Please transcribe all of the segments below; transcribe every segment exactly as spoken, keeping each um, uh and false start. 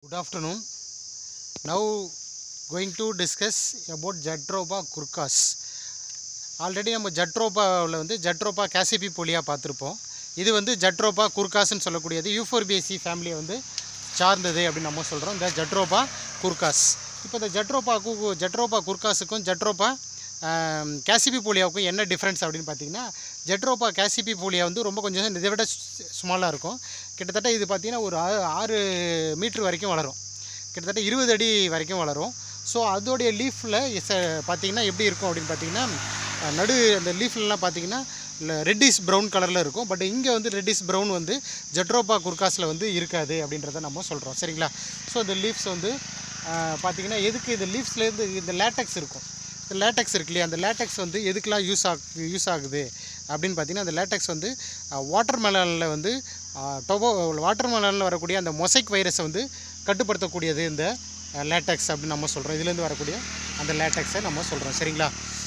Good afternoon. Now going to discuss about Jatropha curcas. Already நம்ம ஜட்ரோபாவில் வந்து jatropha கேசிபிபோலியா பார்த்துருப்போம். இது வந்து ஜட்ரோபா குர்காஸ்ன்னு சொல்லக்கூடியது யூஃபோர்பியேசி ஃபேமிலியை வந்து சார்ந்தது அப்படின்னு நம்ம சொல்கிறோம். இந்த ஜட்ரோபா குர்காஸ். இப்போ இந்த ஜட்ரோபா கு ஜட்ரோபா குர்காஸுக்கும் ஜட்ரோபா கேசிபிபோலியாவுக்கும் என்ன டிஃப்ரென்ஸ் அப்படின்னு பார்த்தீங்கன்னா, ஜட்ரோபா கேசிபிபோலியா வந்து ரொம்ப கொஞ்சம் இதை விட ஸ்மாலாக இருக்கும். கிட்டத்தட்ட இது பார்த்திங்கன்னா ஒரு ஆறு மீட்ரு வரைக்கும் வளரும், கிட்டத்தட்ட இருபது அடி வரைக்கும் வளரும். ஸோ அதோடைய லீஃபில் பார்த்திங்கன்னா எப்படி இருக்கும் அப்படின்னு பார்த்திங்கன்னா, நடு அந்த லீஃப்லலாம் பார்த்திங்கன்னா ரெட்டிஷ் ப்ரௌன் கலரில் இருக்கும். பட் இங்கே வந்து ரெட்டிஷ் ப்ரௌன் வந்து ஜட்ரோபா குர்காஸில் வந்து இருக்காது அப்படின்றத நம்ம சொல்கிறோம். சரிங்களா? ஸோ இந்த லீஃப்ஸ் வந்து பார்த்திங்கன்னா எதுக்கு இந்த லீஃப்ஸ்லேருந்து இந்த லேட்டக்ஸ் இருக்கும், இந்த லேட்டக்ஸ் இருக்கு இல்லையா, அந்த லேட்டக்ஸ் வந்து எதுக்கெலாம் யூஸ் ஆகு யூஸ் ஆகுது அப்படின்னு பார்த்திங்கன்னா, அந்த லேட்டக்ஸ் வந்து வாட்டர் மெலனில் வந்து டொபோ வாட்டர் மெலனில் வரக்கூடிய அந்த மொசைக் வைரஸை வந்து கட்டுப்படுத்தக்கூடியது இந்த லேட்டக்ஸ் அப்படின்னு நம்ம சொல்கிறோம். இதுலேருந்து வரக்கூடிய அந்த லேட்டக்ஸை நம்ம சொல்கிறோம். சரிங்களா?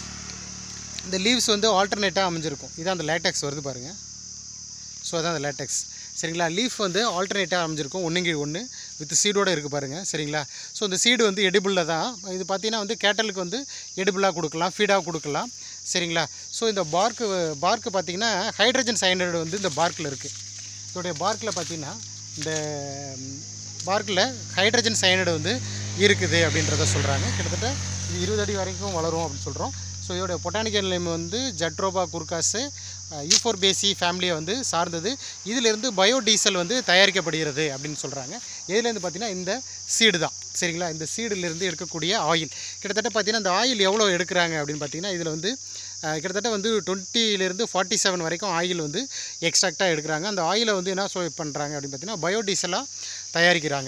இந்த லீவ்ஸ் வந்து ஆல்டர்னேட்டாக அமைஞ்சிருக்கும். இதான் அந்த லேட்டக்ஸ் வருது பாருங்கள். ஸோ அதான் அந்த லேட்டக்ஸ். சரிங்களா? லீஃப் வந்து ஆல்டர்னேட்டாக அமைஞ்சிருக்கும், ஒன்றுங்கி ஒன்று வித் சீடோடு இருக்குது பாருங்கள். சரிங்களா? ஸோ இந்த சீடு வந்து எடிபிளில் தான். இது பார்த்திங்கன்னா வந்து கேட்டலுக்கு வந்து எடிபிளாக கொடுக்கலாம், ஃபீடாக கொடுக்கலாம். சரிங்களா? ஸோ இந்த பார்க்கு பார்க்கு பார்த்திங்கன்னா ஹைட்ரஜன் சயனைடு வந்து இந்த பார்க்கில் இருக்குது. இதோடைய பார்க்கில் பார்த்திங்கன்னா இந்த பார்க்கில் ஹைட்ரஜன் சயனைடு வந்து இருக்குது அப்படின்றத சொல்கிறாங்க. கிட்டத்தட்ட இது இருபது அடி வரைக்கும் வளரும் அப்படின்னு சொல்கிறோம். ஸோ இதோடைய பொட்டானிக்கல் நேம் வந்து ஜட்ரோபா குர்காஸு யூஃபோர்பியேசி ஃபேமிலியை வந்து சார்ந்தது. இதிலேருந்து பயோடீசல் வந்து தயாரிக்கப்படுகிறது அப்படின்னு சொல்கிறாங்க. எதுலேருந்து பார்த்திங்கன்னா இந்த சீடு தான். சரிங்களா? இந்த சீடுலேருந்து எடுக்கக்கூடிய ஆயில் கிட்டத்தட்ட பார்த்திங்கன்னா இந்த ஆயில் எவ்வளோ எடுக்கிறாங்க அப்படின்னு பார்த்திங்கன்னா, இதில் வந்து கிட்டத்தட்ட வந்து டுவெண்ட்டிலேருந்து ஃபார்ட்டி செவன் வரைக்கும் ஆயில் வந்து எக்ஸ்ட்ராக்டாக எடுக்கிறாங்க. அந்த ஆயிலை வந்து என்ன சொல் பண்ணுறாங்க அப்படின்னு பார்த்திங்கன்னா பயோடீசலாக தயாரிக்கிறாங்க.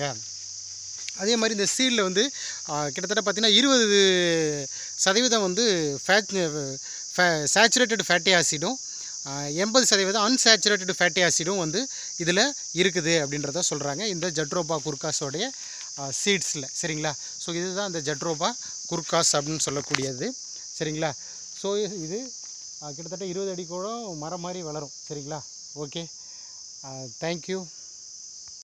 அதே மாதிரி இந்த சீடில் வந்து கிட்டத்தட்ட பார்த்திங்கன்னா இருபது சதவீதம் வந்து ஃபேட் சேச்சுரேட்டட் ஃபேட்டி ஆசிடும், எண்பது சதவீதம் அன்சேச்சுரேட்டட் ஃபேட்டி ஆசிடும் வந்து இதில் இருக்குது அப்படின்றத சொல்கிறாங்க இந்த ஜட்ரோபா குர்காஸோடைய சீட்ஸில். சரிங்களா? ஸோ இதுதான் இந்த ஜட்ரோபா குர்காஸ் அப்படின்னு சொல்லக்கூடியது. சரிங்களா? ஸோ இது கிட்டத்தட்ட இருபது அடி கூட மரம் மாதிரி வளரும். சரிங்களா? Okay, thank you.